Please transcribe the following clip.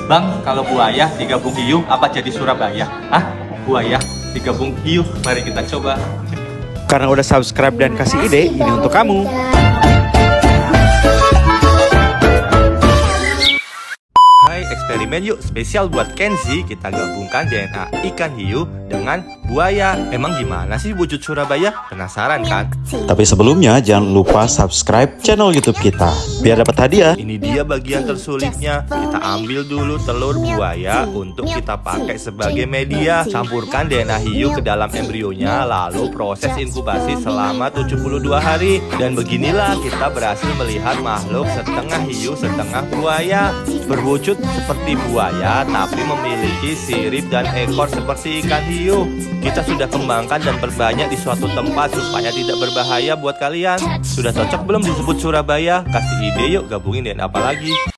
Bang, kalau buaya digabung hiu apa jadi Surabaya? Hah? Buaya digabung hiu, mari kita coba. Karena udah subscribe dan kasih ide, ini untuk kamu. Hai, eksperimen yuk, spesial buat Kenzi. Kita gabungkan DNA ikan hiu dengan buaya. Emang gimana sih wujud Surabaya? Penasaran kan? Tapi sebelumnya jangan lupa subscribe channel YouTube kita biar dapat hadiah. Ini dia bagian tersulitnya. Kita ambil dulu telur buaya untuk kita pakai sebagai media. Campurkan DNA hiu ke dalam embrionya, lalu proses inkubasi selama 72 hari. Dan beginilah kita berhasil melihat makhluk setengah hiu, setengah buaya. Berwujud seperti buaya, tapi memiliki sirip dan ekor seperti ikan hiu. Kita sudah kembangkan dan perbanyak di suatu tempat supaya tidak berbahaya buat kalian. Sudah cocok belum disebut Surabaya? Kasih ide yuk, gabungin dengan apa lagi?